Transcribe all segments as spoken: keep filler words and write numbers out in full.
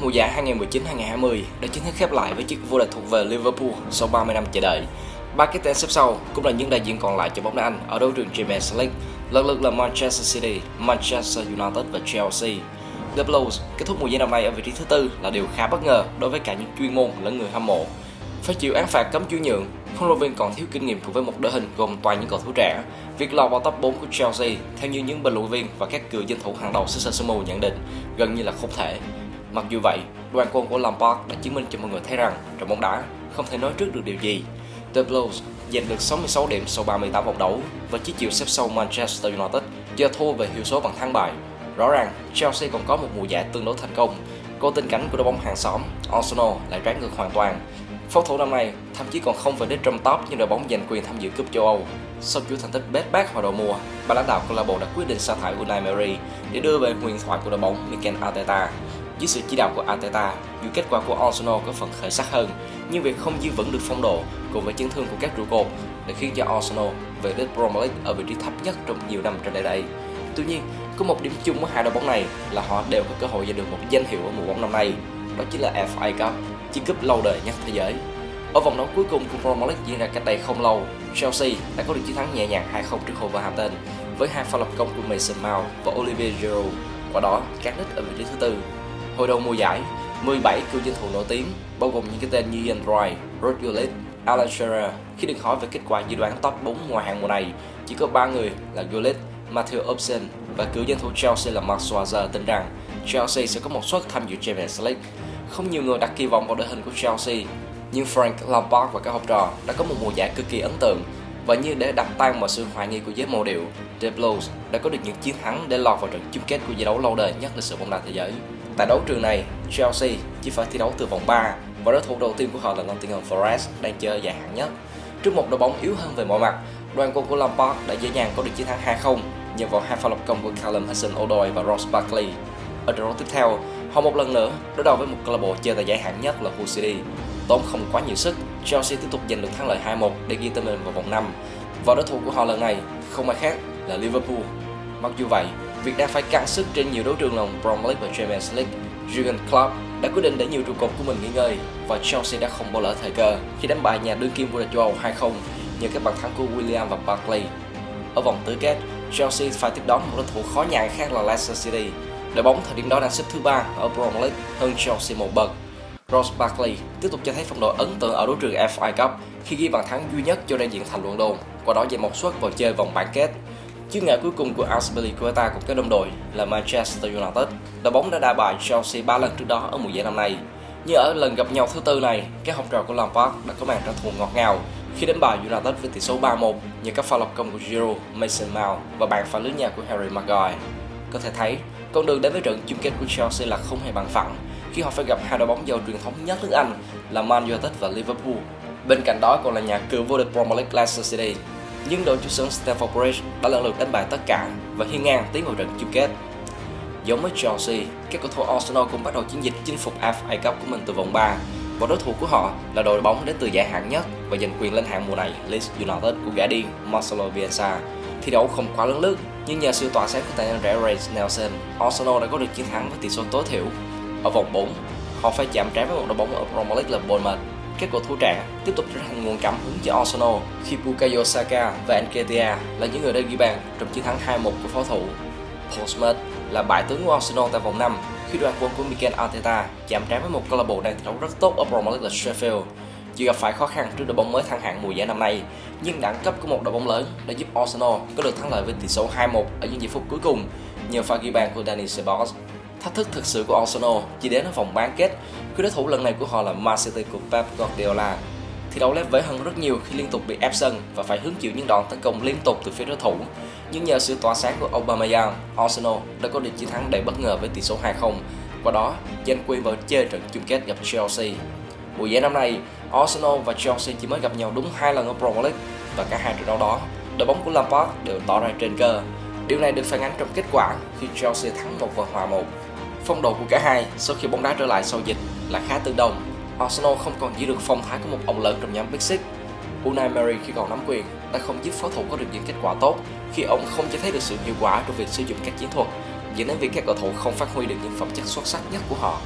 Mùa giải hai nghìn mười chín hai nghìn hai mươi đã chính thức khép lại với chiếc vô địch thuộc về Liverpool sau ba mươi năm chờ đợi. Ba cái tên xếp sau cũng là những đại diện còn lại cho bóng đá Anh ở đấu trường Champions League, lần lượt là Manchester City, Manchester United và Chelsea. The Blues kết thúc mùa giải năm nay ở vị trí thứ tư là điều khá bất ngờ đối với cả những chuyên môn lẫn người hâm mộ. Phải chịu án phạt cấm chuyển nhượng, huấn luyện viên còn thiếu kinh nghiệm cùng với một đội hình gồm toàn những cầu thủ trẻ. Việc lọt vào top bốn của Chelsea theo như những bình luận viên và các cựu danh thủ hàng đầu xứ sở xứ mù nhận định gần như là không thể. Mặc dù vậy, đoàn quân của Lampard đã chứng minh cho mọi người thấy rằng trong bóng đá không thể nói trước được điều gì. The Blues giành được sáu mươi sáu điểm sau ba mươi tám vòng đấu và chỉ chịu xếp sau Manchester United do thua về hiệu số bằng thắng bại. Rõ ràng, Chelsea còn có một mùa giải tương đối thành công. Cô tình cảnh của đội bóng hàng xóm Arsenal lại trái ngược hoàn toàn. Pháo thủ năm nay thậm chí còn không về đích trong top nhưng đội bóng giành quyền tham dự cúp châu Âu. Sau chuỗi thành tích bết bát hồi đầu mùa, ban lãnh đạo câu lạc bộ đã quyết định sa thải Unai Emery để đưa về huyền thoại của đội bóng Mikel Arteta. Dưới sự chỉ đạo của Arteta, dù kết quả của Arsenal có phần khởi sắc hơn, nhưng việc không giữ vững được phong độ cùng với chấn thương của các trụ cột đã khiến cho Arsenal về đích Premier League ở vị trí thấp nhất trong nhiều năm trở lại đây. Tuy nhiên, có một điểm chung của hai đội bóng này là họ đều có cơ hội giành được một danh hiệu ở mùa bóng năm nay, đó chính là ép a Cup, chiếc cúp lâu đời nhất thế giới. Ở vòng đấu cuối cùng của Premier League diễn ra cách đây không lâu, Chelsea đã có được chiến thắng nhẹ nhàng hai không trước Wolverhampton với hai pha lập công của Mason Mount và Olivier Giroud, qua đó cán đích ở vị trí thứ tư. Hồi đầu mùa giải, mười bảy cựu danh thủ nổi tiếng, bao gồm những cái tên như Ian Wright, Ruud Gullit, Alan Shearer, khi được hỏi về kết quả dự đoán top bốn ngoại hạng mùa này, chỉ có ba người là Gullit, Matthew Upson và cựu danh thủ Chelsea là Mark Schwarzer tin rằng Chelsea sẽ có một suất tham dự Champions League. Không nhiều người đặt kỳ vọng vào đội hình của Chelsea, nhưng Frank Lampard và các học trò đã có một mùa giải cực kỳ ấn tượng. Và như để đập tan mọi sự hoài nghi của giới mô điệu, The Blues đã có được những chiến thắng để lọt vào trận chung kết của giải đấu lâu đời nhất lịch sử bóng đá thế giới. Tại đấu trường này, Chelsea chỉ phải thi đấu từ vòng ba và đối thủ đầu tiên của họ là Nottingham Forest đang chơi giải hạng nhất. Trước một đội bóng yếu hơn về mọi mặt, đoàn quân của Lampard đã dễ dàng có được chiến thắng hai không nhờ vào hai pha lập công của Callum Hudson-Odoi và Ross Barkley. Ở trận đấu tiếp theo, họ một lần nữa đối đầu với một câu lạc bộ chơi tại giải hạng nhất là Hull City. Tốn không quá nhiều sức, Chelsea tiếp tục giành được thắng lợi hai một để ghi tên mình vào vòng năm. Và đối thủ của họ lần này không ai khác là Liverpool. Mặc dù vậy, việc đang phải căng sức trên nhiều đấu trường là Premier League và Champions League, Jurgen Klopp đã quyết định để nhiều trụ cột của mình nghỉ ngơi và Chelsea đã không bỏ lỡ thời cơ khi đánh bại nhà đương kim vô địch châu Âu hai không nhờ các bàn thắng của Willian và Barkley. Ở vòng tứ kết, Chelsea phải tiếp đón một đối thủ khó nhằn khác là Leicester City. Đội bóng thời điểm đó đang xếp thứ ba ở Premier League hơn Chelsea một bậc. Ross Barkley tiếp tục cho thấy phong độ ấn tượng ở đấu trường ép a Cup khi ghi bàn thắng duy nhất cho đại diện thành London, qua đó giành một suất vào chơi vòng bán kết. Chướng ngại cuối cùng của Azpilicueta cùng các đồng đội là Manchester United. Đội bóng đã đá bại Chelsea ba lần trước đó ở mùa giải năm nay. Nhưng ở lần gặp nhau thứ tư này, các học trò của Lampard đã có màn trả thù ngọt ngào khi đánh bại United với tỷ số ba một nhờ các pha lập công của Giroud, Mason Mount và bàn phá lưới nhà của Harry Maguire. Có thể thấy, con đường đến với trận chung kết của Chelsea là không hề bằng phẳng khi họ phải gặp hai đội bóng giàu truyền thống nhất nước Anh là Man United và Liverpool. Bên cạnh đó còn là nhà cựu vô địch Premier League Leicester City. Nhưng đội chủ sân Stamford Bridge đã lần lượt đánh bại tất cả và hiên ngang tiến vào trận chung kết. Giống với Chelsea, các cầu thủ Arsenal cũng bắt đầu chiến dịch chinh phục ép a Cup của mình từ vòng ba và đối thủ của họ là đội bóng đến từ giải hạng nhất và giành quyền lên hạng mùa này Leeds United của gã điên Marcelo Bielsa. Thi đấu không quá lớn lướt nhưng nhờ sự tỏa sáng của tài năng trẻ Reiss Nelson, Arsenal đã có được chiến thắng với tỷ số tối thiểu. Ở vòng bốn, họ phải chạm trán với một đội bóng ở Premier League là Bournemouth. Các cầu thủ trẻ tiếp tục trở thành nguồn cảm hứng cho Arsenal khi Bukayo Saka và Nketiah là những người đã ghi bàn trong chiến thắng hai một của pháo thủ. Paul Smith là bại tướng của Arsenal tại vòng năm khi đoàn quân của Mikel Arteta chạm trán với một câu lạc bộ đang thi đấu rất tốt ở Premier League là Sheffield. Dù gặp phải khó khăn trước đội bóng mới thăng hạng mùa giải năm nay, nhưng đẳng cấp của một đội bóng lớn đã giúp Arsenal có được thắng lợi với tỷ số hai một ở những giây phút cuối cùng nhờ pha ghi bàn của Dani Ceballos. Thách thức thực sự của Arsenal chỉ đến ở vòng bán kết khi đối thủ lần này của họ là Man City của Pep Guardiola. Thi đấu lép vế hơn rất nhiều khi liên tục bị ép sân và phải hứng chịu những đòn tấn công liên tục từ phía đối thủ. Nhưng nhờ sự tỏa sáng của Aubameyang, Arsenal đã có được chiến thắng đầy bất ngờ với tỷ số hai không, qua đó giành quyền vào chơi trận chung kết gặp Chelsea. Mùa giải năm nay, Arsenal và Chelsea chỉ mới gặp nhau đúng hai lần ở Premier League và cả hai trận đấu đó, đội bóng của Lampard đều tỏ ra trên cơ. Điều này được phản ánh trong kết quả khi Chelsea thắng một và hòa một. Phong độ của cả hai sau khi bóng đá trở lại sau dịch là khá tương đồng. Arsenal không còn giữ được phong thái của một ông lớn trong nhóm Big Six. Unai Emery khi còn nắm quyền đã không giúp pháo thủ có được những kết quả tốt khi ông không cho thấy được sự hiệu quả trong việc sử dụng các chiến thuật, dẫn đến việc các cầu thủ không phát huy được những phẩm chất xuất sắc nhất của họ.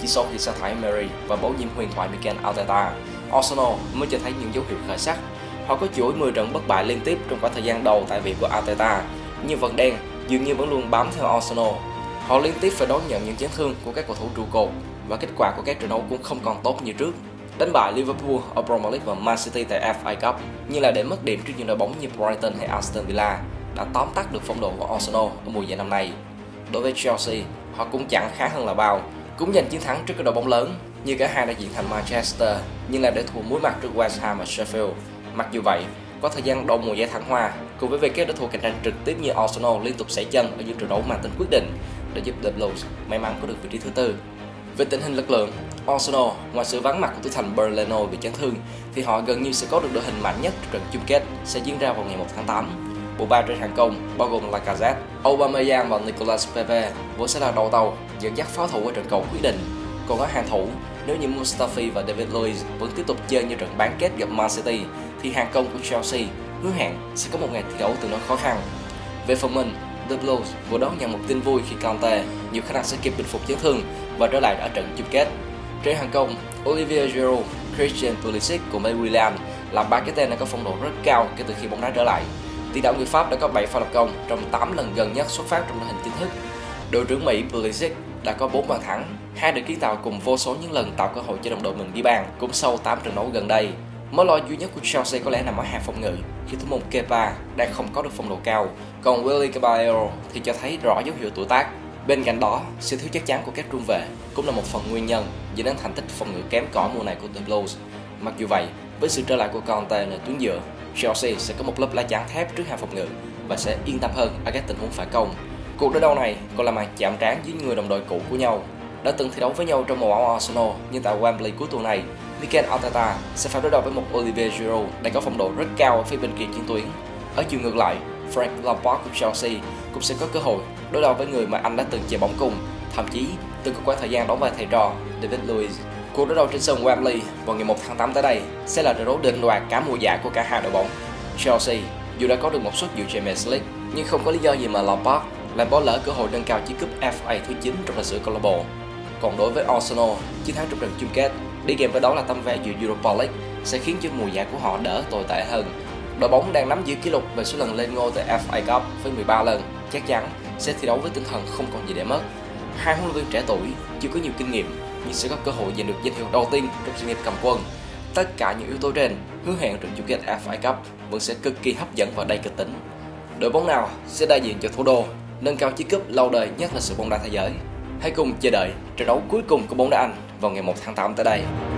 chỉ sau khi sa thải Emery và bổ nhiệm huyền thoại Mikel Arteta, Arsenal mới cho thấy những dấu hiệu khởi sắc. Họ có chuỗi mười trận bất bại liên tiếp trong khoảng thời gian đầu tại vị của Arteta, nhưng vần đen dường như vẫn luôn bám theo Arsenal. Họ liên tiếp phải đón nhận những chấn thương của các cầu thủ trụ cột và kết quả của các trận đấu cũng không còn tốt như trước. Đánh bại Liverpool ở Premier League và Man City tại ép a Cup, như là để mất điểm trước những đội bóng như Brighton hay Aston Villa, đã tóm tắt được phong độ của Arsenal ở mùa giải năm nay. Đối với Chelsea, họ cũng chẳng khá hơn là bao, cũng giành chiến thắng trước các đội bóng lớn như cả hai đã diện thành Manchester, nhưng là để thua muối mặt trước West Ham và Sheffield. Mặc dù vậy, có thời gian đầu mùa giải thăng hoa, cùng với việc các đối thủ cạnh tranh trực tiếp như Arsenal liên tục sẩy chân ở những trận đấu mang tính quyết định, đã giúp The Blues may mắn có được vị trí thứ tư. Về tình hình lực lượng, Arsenal ngoài sự vắng mặt của thủ thành Berleno bị chấn thương, thì họ gần như sẽ có được đội hình mạnh nhất trong trận chung kết sẽ diễn ra vào ngày một tháng tám. Bộ ba trên hàng công bao gồm Lacazette, Aubameyang và Nicolas Pepe vốn sẽ là đầu tàu dẫn dắt pháo thủ ở trận cầu quyết định. Còn ở hàng thủ, nếu như Mustafi và David Luiz vẫn tiếp tục chơi như trận bán kết gặp Man City, thì hàng công của Chelsea hứa hẹn sẽ có một ngày thi đấu tương đối khó khăn. Về phần mình, The Blues vừa đón nhận một tin vui khi Conte nhiều khả năng sẽ kịp bình phục chấn thương và trở lại ở trận chung kết. Trên hàng công, Olivier Giroud, Christian Pulisic cùng với Willian là ba cái tên đã có phong độ rất cao kể từ khi bóng đá trở lại. Tiền đạo người Pháp đã có bảy pha lập công trong tám lần gần nhất xuất phát trong đội hình chính thức. Đội trưởng Mỹ Pulisic đã có bốn bàn thắng, hai đội kiến tạo cùng vô số những lần tạo cơ hội cho đồng đội mình ghi bàn cũng sau tám trận đấu gần đây. Mối lo duy nhất của Chelsea có lẽ nằm ở hàng phòng ngự khi thủ môn Kepa đang không có được phong độ cao, còn Willy Caballero thì cho thấy rõ dấu hiệu tuổi tác. Bên cạnh đó, sự thiếu chắc chắn của các trung vệ cũng là một phần nguyên nhân dẫn đến thành tích phòng ngự kém cỏi mùa này của The Blues. Mặc dù vậy, với sự trở lại của Conte nơi tuyến giữa, Chelsea sẽ có một lớp lá chắn thép trước hàng phòng ngự và sẽ yên tâm hơn ở các tình huống phản công. Cuộc đối đầu này còn là màn chạm trán với người đồng đội cũ của nhau. Đã từng thi đấu với nhau trong màu áo Arsenal, nhưng tại Wembley cuối tuần này, Mikel Arteta sẽ phải đối đầu với một Olivier Giroud đang có phong độ rất cao ở phía bên kia chiến tuyến. Ở chiều ngược lại, Frank Lampard của Chelsea cũng sẽ có cơ hội đối đầu với người mà anh đã từng chơi bóng cùng, thậm chí từng có quãng thời gian đóng vai thầy trò, David Luiz. Cuộc đối đầu trên sân Wembley vào ngày một tháng tám tới đây sẽ là trận đấu định đoạt cả mùa giải của cả hai đội bóng. Chelsea dù đã có được một suất dự Champions League, nhưng không có lý do gì mà Lampard lại bỏ lỡ cơ hội nâng cao chiếc cúp ép a thứ chín trong lịch sử câu lạc bộ. Còn đối với Arsenal, chiến thắng trong trận chung kết đi kèm với đó là tấm vé dự Europa League sẽ khiến cho mùa giải của họ đỡ tồi tệ hơn. Đội bóng đang nắm giữ kỷ lục về số lần lên ngôi tại ép a Cup với mười ba lần, chắc chắn sẽ thi đấu với tinh thần không còn gì để mất. Hai huấn luyện viên trẻ tuổi chưa có nhiều kinh nghiệm nhưng sẽ có cơ hội giành được danh hiệu đầu tiên trong sự nghiệp cầm quân. Tất cả những yếu tố trên hứa hẹn trận chung kết ép a Cup vẫn sẽ cực kỳ hấp dẫn và đầy kịch tính. Đội bóng nào sẽ đại diện cho thủ đô nâng cao chiếc cúp lâu đời nhất là sự bóng đá thế giới? Hãy cùng chờ đợi trận đấu cuối cùng của bóng đá Anh vào ngày một tháng tám tới đây.